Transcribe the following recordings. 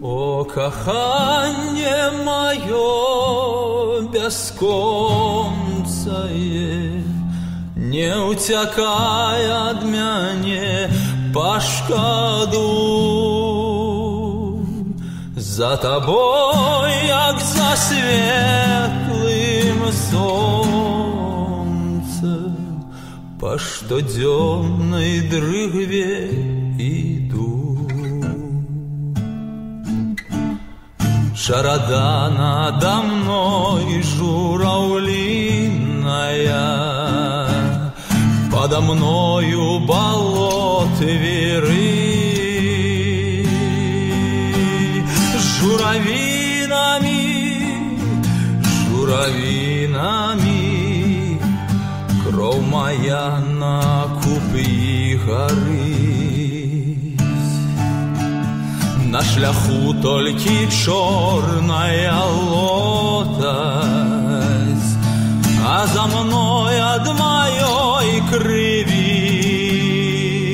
О, коханье мое бесконцае, не утякай ад мяне, пашкадуй. За табой, як за светлым солнцем, по штодзённай дрыгве иду. Шарада надо мной журавлиная, подо мною болот веры. Журавинами, журавинами кровь моя на купе горы. На шляху толькі чорная лотась, а за мной ад маёй крыві.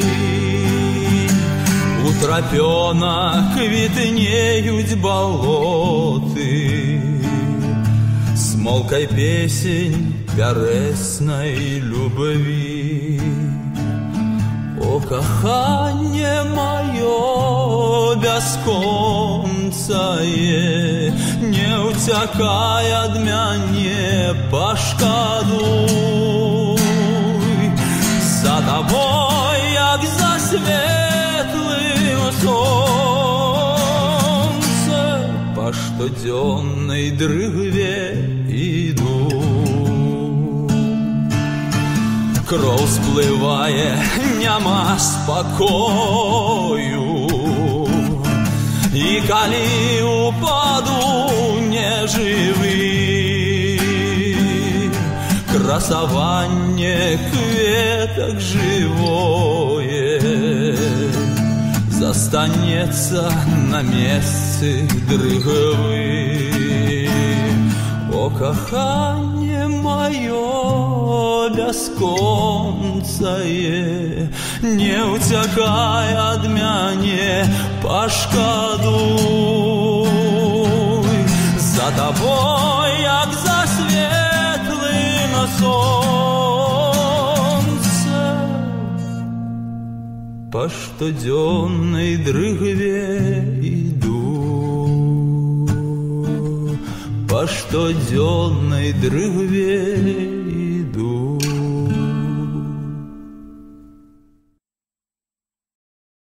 У трапёнах квітнеюць балоты, смолкай песень пярэснай любви. О, коханье мое бесконцае, не утякай ад мяне, пашкадуй. За тобой, як за светлым солнцем, по штодзённай дрыгве иду. Кроў сплывае, няма спакою, і калі упаду нежывы, красаванне кветак жывое застанецца на месцы дрыгавы. О, коханье мое бесконцае, не утякай ад мяне, пашкадуй. За тобой, як за светлым солнцем, по штодзённай дрыгве иду. По штодзённай дрыгве